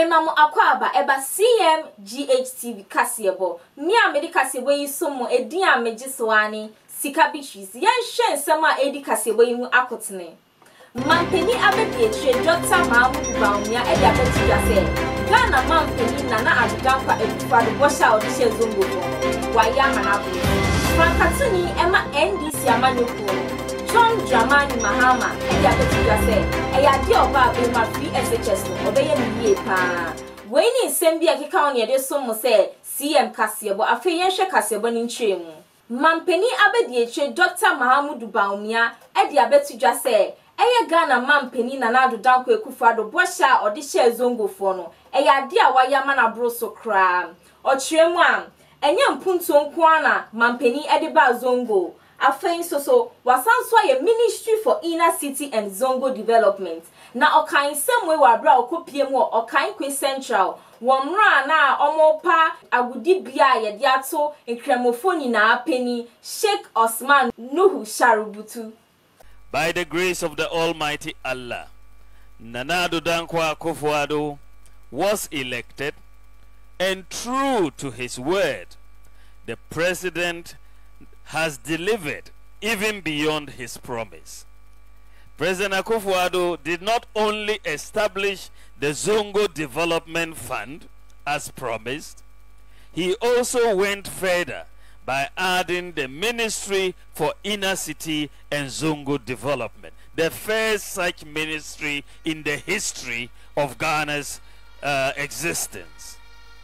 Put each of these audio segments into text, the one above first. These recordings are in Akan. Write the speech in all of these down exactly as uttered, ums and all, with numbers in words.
Memamo akwaba eba C M G H T V kasebo. Mi a medi kasebo yi somo edi a megiswani sika bichis. Yan shen sama edi kasebo yi mu akotene. Mampeni abedi eche Doctor Mahamudu Bawumia edi abeti jase. Ghana mampeni nana adudankwa edufadu bosha odishe zongo fo. Waya manabu. Frankatuni ema N D C amanyoko. John Dramani Mahama edi abeti jase. Eya di oba abema free S H S no obeye ni ye pa. Weni nsɛm a keka on yede so mo se C M kasebo afi yenhwe kasebo ni ntwemu. Mampeni abedi eche Doctor Mahamudu Bawumia edi abetu jase. Eye Ghana mampeni nana adudankwa Akufo-Addo bosha odishe zongo fo no. Eya ade a waya mana bro so kra. Okyeremu a enye mpunto nko ana mampeni ede ba zongo. Afein so so wasanso ye Ministry for Inner City and Zongo Development na okan semwe wa bra okopie mu okan Kwe Central wonra na omopa agudi bia ye de ato nkremofoni na apeni Sheikh Osman Nuhu Sharubutu. By the grace of the Almighty Allah, Nana Addo Dankwa Akufo-Addo was elected, and true to his word, the president has delivered even beyond his promise. President Akufo-Addo did not only establish the Zongo Development Fund as promised, he also went further by adding the Ministry for Inner City and Zongo Development, the first such ministry in the history of Ghana's uh, existence.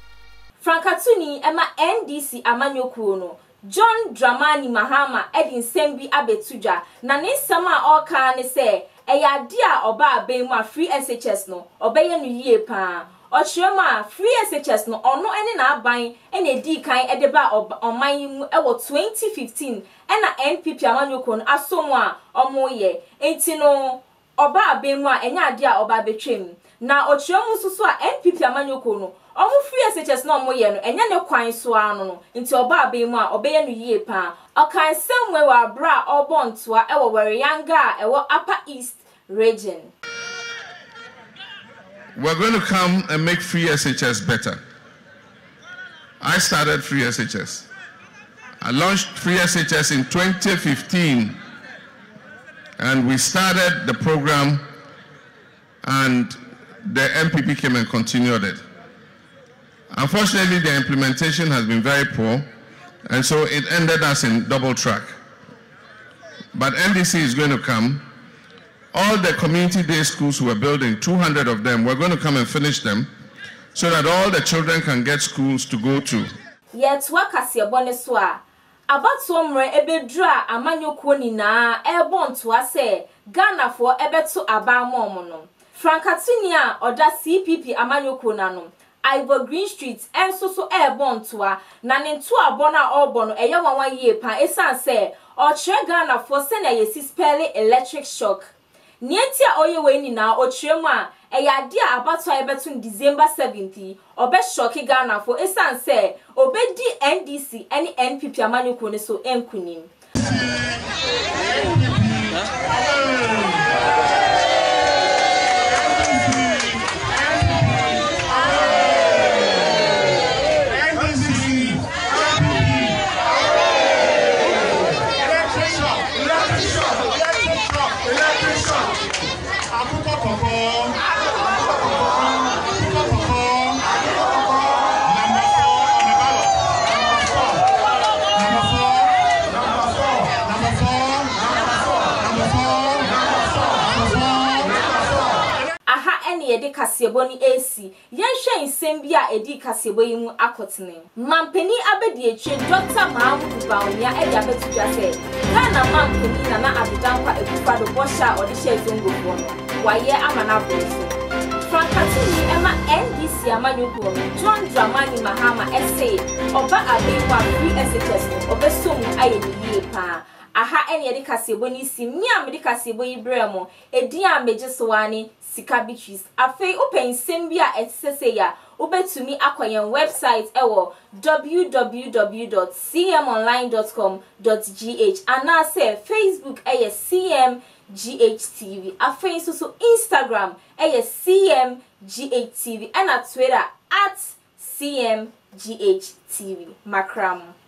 Frankatuni ema N D C amanyoko no John Dramani Mahama edi nsɛm bi abetuja na ne nsɛm a ɔka ne sɛ ɛyɛ ade a ɔba aben mu a free S H S no ɔbɛyɛ no yie pa ɔkyerɛm a free S H S no ɔno ɛne na aban ɛna edi kan ɛde ba ɔman yi mu ɛwɔ twenty fifteen ɛna N P P amanyoko no asom a ɔmo yɛ enti no ɔba aben mu a ɛnya ade a ɔba betwem na ɔkyerɛm nso so a N P P amanyoko no omu free S H S no mo ye no enya ne kwan so ano no nti oba aben mu a obeye no yie pa okan semwe wa bra obontoa ewo Wariyanga ewo Upper East region. We're going to come and make free S H S better. I started free S H S. I launched free S H S in twenty fifteen, and we started the program, and the N P P came and continued it. Unfortunately, the implementation has been very poor, and so it ended us in double track. But N D C is going to come. All the community day schools we're building, two hundred of them, we're going to come and finish them so that all the children can get schools to go to. Yet wakasi abone swa. Abatu omre ebedra amanyoko ni na ebon to ase Ghana for ebetu abamo mono. Frankatunia oda C P P amanyoko nano. Ivor Green Street and so so airborne toa na ne to abona obono eye wanwa yie pa esan se o kire Ghana for se na yesi spell electric shock nienti a oye we ni na o kire mu a eye ade a abato ayebetu December seventeenth obe shock Ghana for esan se obedi N D C any N P P amanyoko ne so enkunim. Yedi kasebo ni AC yenhwe nsɛm bi a edi kasebo yi mu akotene mampeni abedi eche Doctor Mahamudu Bawumia edi abetu jase Ghana mampeni nana adudankwa Akufo-Addo bosha odishe zongo fo no waye amana boso Frankatuni ema N D C amanyoko John Dramani Mahama essay oba aben wa free S H S no obesom aye ni yie pa aha ene yedi kasebo ni si mi amedi kasebo yi bremo edi a megiswani sika bichis afei open sembia etsese ya ubetumi akwayen website ewo w w w dot c m online dot com dot g h and now say Facebook eye C M G H T V. Afei nso so Instagram eye C M G H T V and at Twitter at C M G H T V. Makram.